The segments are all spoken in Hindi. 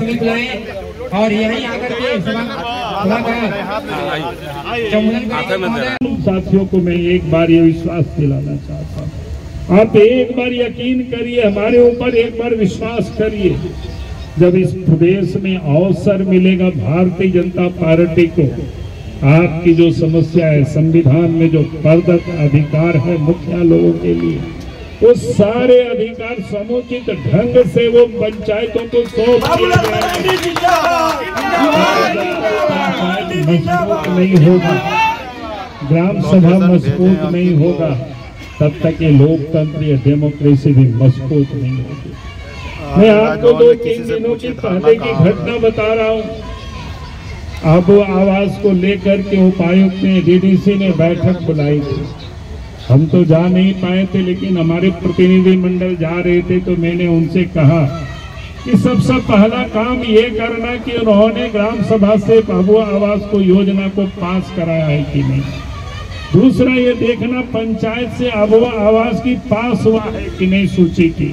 असेंबली बुलाए और यही आकर के साथियों को मैं एक बार ये विश्वास दिलाना चाहता हूँ, आप एक बार यकीन करिए, हमारे ऊपर एक बार विश्वास करिए। जब इस प्रदेश में अवसर मिलेगा भारतीय जनता पार्टी को, आपकी जो समस्या है, संविधान में जो प्रदत्त अधिकार है मुखिया लोगों के लिए, वो सारे अधिकार समुचित ढंग से वो पंचायतों को सौंप दिए मजबूत नहीं होगा, ग्राम सभा मजबूत नहीं होगा, तब तक ये लोकतंत्र या डेमोक्रेसी भी मजबूत नहीं होगी। मैं आपको 2-3 दिनों की पहले की घटना बता रहा हूँ। अब आवास को लेकर के उपायुक्त ने, डीडीसी ने बैठक बुलाई थी। हम तो जा नहीं पाए थे, लेकिन हमारे प्रतिनिधि मंडल जा रहे थे, तो मैंने उनसे कहा कि सबसे पहला काम ये करना कि उन्होंने ग्राम सभा से आबुआ आवास को योजना को पास कराया है कि नहीं। दूसरा ये देखना पंचायत से आबुआ आवास की पास हुआ है कि नहीं सूची की।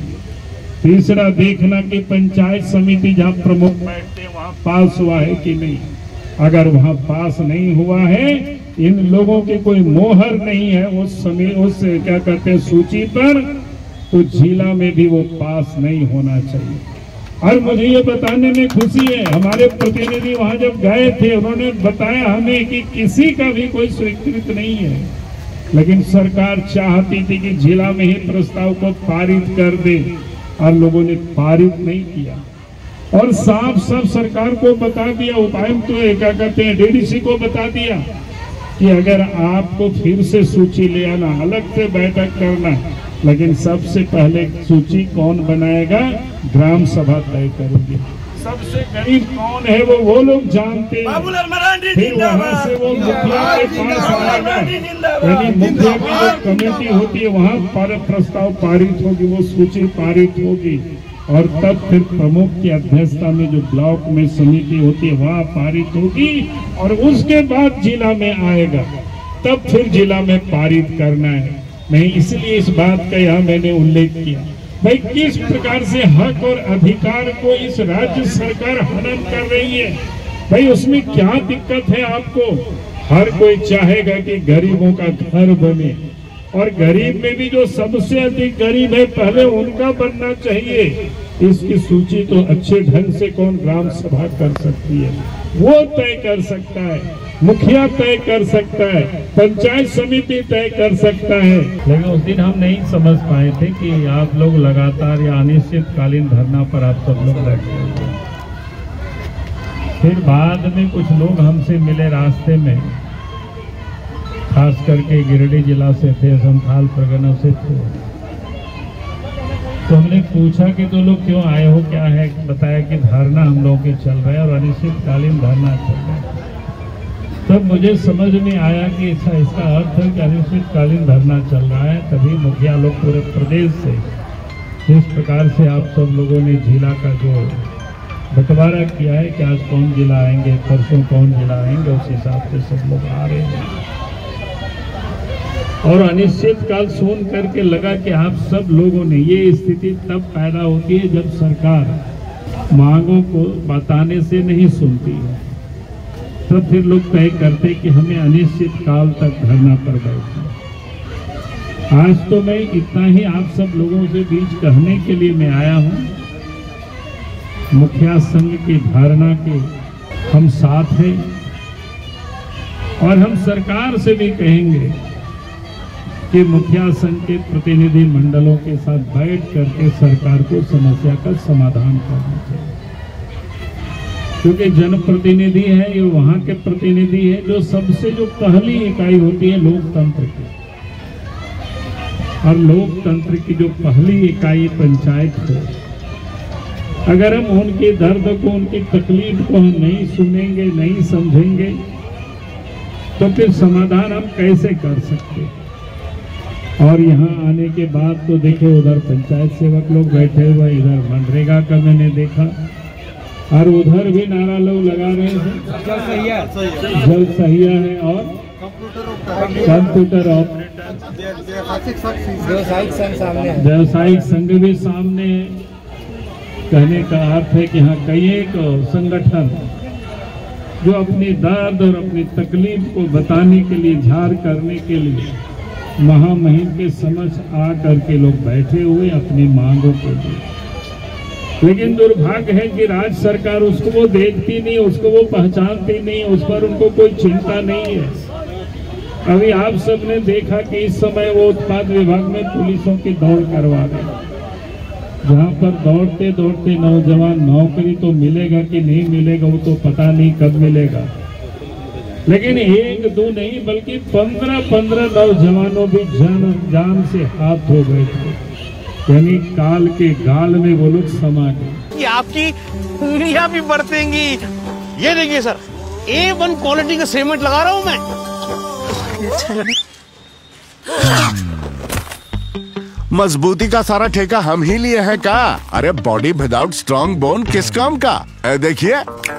तीसरा देखना कि पंचायत समिति जहाँ प्रमुख बैठते हैं वहाँ पास हुआ है कि नहीं। अगर वहाँ पास नहीं हुआ है, इन लोगों की कोई मोहर नहीं है उस समय, उस क्या कहते हैं सूची पर, तो जिला में भी वो पास नहीं होना चाहिए। और मुझे ये बताने में खुशी है, हमारे प्रतिनिधि वहाँ जब गए थे उन्होंने बताया हमें कि किसी का भी कोई स्वीकृत नहीं है, लेकिन सरकार चाहती थी कि जिला में ही प्रस्ताव को पारित कर दे, और लोगों ने पारित नहीं किया। और साफ साफ सरकार को बता दिया, उपायुक्त तो क्या कहते हैं डीडीसी को बता दिया कि अगर आपको फिर से सूची ले आना, अलग से बैठक करना, लेकिन सबसे पहले सूची कौन बनाएगा, ग्राम सभा तय करेगी। सबसे गरीब कौन है वो लोग जानते हैं। फिर वहाँ से वो मुखिया के पास आएगा, यानी मुखिया की जो कमेटी होती है वहाँ पर प्रस्ताव पारित होगी, वो सूची पारित होगी, और तब फिर प्रमुख की अध्यक्षता में जो ब्लॉक में समिति होती है वहाँ पारित होगी, और उसके बाद जिला में आएगा, तब फिर जिला में पारित करना है। नहीं, इसलिए इस बात का यहाँ मैंने उल्लेख किया, भाई किस प्रकार से हक और अधिकार को इस राज्य सरकार हनन कर रही है। भाई उसमें क्या दिक्कत है आपको? हर कोई चाहेगा कि गरीबों का घर बने, और गरीब में भी जो सबसे अधिक गरीब है पहले उनका बनना चाहिए। इसकी सूची तो अच्छे ढंग से कौन ग्राम सभा कर सकती है, वो तय कर सकता है, मुखिया तय कर सकता है, पंचायत समिति तय कर सकता है। लेकिन उस दिन हम नहीं समझ पाए थे कि आप लोग लगातार या अनिश्चितकालीन धरना पर आप सब लोग बैठे हुए। फिर बाद में कुछ लोग हमसे मिले रास्ते में, खास करके गिरिडीह जिला से थे, संथाल परगना से थे। तो हमने पूछा कि तो लोग क्यों आए हो, क्या है? बताया कि धरना हम लोगों के चल रहा है और अनिश्चितकालीन धरना चल रहा है। तब मुझे समझ में आया कि इसका अर्थ है कि अनिश्चितकालीन धरना चल रहा है, तभी मुखिया लोग पूरे प्रदेश से, जिस प्रकार से आप सब लोगों ने जिला का जो बंटवारा किया है कि आज कौन जिला आएंगे, परसों कौन जिला आएंगे, उस हिसाब से सब लोग आ रहे हैं। और अनिश्चितकाल सुन करके लगा कि आप सब लोगों ने, ये स्थिति तब पैदा होती है जब सरकार मांगों को बताने से नहीं सुनती है, तब फिर लोग तय करते कि हमें अनिश्चितकाल तक धरना पर बैठना। आज तो मैं इतना ही आप सब लोगों से बीच कहने के लिए मैं आया हूँ, मुखिया संघ की धारणा के हम साथ हैं, और हम सरकार से भी कहेंगे कि मुखिया संघ के प्रतिनिधि मंडलों के साथ बैठ करके सरकार को समस्या का समाधान करना चाहिए, क्योंकि जनप्रतिनिधि है, ये वहाँ के प्रतिनिधि है जो सबसे जो पहली इकाई होती है लोकतंत्र की, और लोकतंत्र की जो पहली इकाई पंचायत है। अगर हम उनके दर्द को, उनकी तकलीफ को हम नहीं सुनेंगे, नहीं समझेंगे, तो फिर समाधान हम कैसे कर सकते? और यहाँ आने के बाद तो देखे उधर पंचायत सेवक लोग बैठे हुए, इधर मनरेगा का मैंने देखा, और उधर भी नारा लोग लगा रहे थे जल सहिया है और कंप्यूटर ऑपरेटर, व्यवसायिक संघ भी सामने है। कहने का अर्थ है कि हाँ कई एक संगठन जो अपनी दर्द और अपनी तकलीफ को बताने के लिए, झार करने के लिए महामहिम के समझ आ करके लोग बैठे हुए अपनी मांगों के लिए। लेकिन दुर्भाग्य है कि राज्य सरकार उसको वो देखती नहीं, उसको वो पहचानती नहीं, उस पर उनको कोई चिंता नहीं है। अभी आप सबने देखा कि इस समय वो उत्पाद विभाग में पुलिसों की दौड़ करवा रहे, जहाँ पर दौड़ते दौड़ते नौजवान नौकरी तो मिलेगा कि नहीं मिलेगा वो तो पता नहीं कब मिलेगा, लेकिन एक दो नहीं बल्कि 15 नौजवानों भी जान से हाथ धो गए थे, यानी काल के गाल में वो लोग समा गए। ये आपकी उंगलियां भी बरतेंगी। ये देखिए सर, A1 क्वालिटी का सीमेंट लगा रहा हूं मैं। मजबूती का सारा ठेका हम ही लिए हैं का? अरे बॉडी विदाउट स्ट्रॉन्ग बोन किस काम का? देखिए,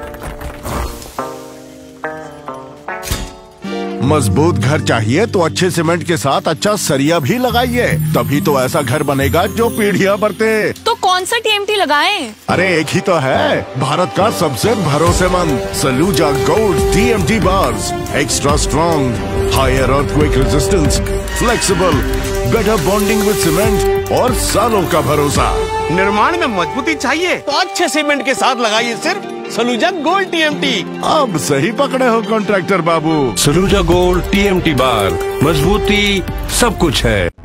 मजबूत घर चाहिए तो अच्छे सीमेंट के साथ अच्छा सरिया भी लगाइए, तभी तो ऐसा घर बनेगा जो पीढ़ियां बरते। तो कौन सा TMT लगाएं? अरे एक ही तो है, भारत का सबसे भरोसेमंद Saluja gold TMT bars. Extra strong, higher earthquake resistance, flexible, better bonding with cement और सालों का भरोसा। निर्माण में मजबूती चाहिए तो अच्छे सीमेंट के साथ लगाइए सिर्फ सलूजा गोल्ड TMT। अब सही पकड़े हो कॉन्ट्रैक्टर बाबू। सलूजा गोल्ड TMT बार, मजबूती सब कुछ है।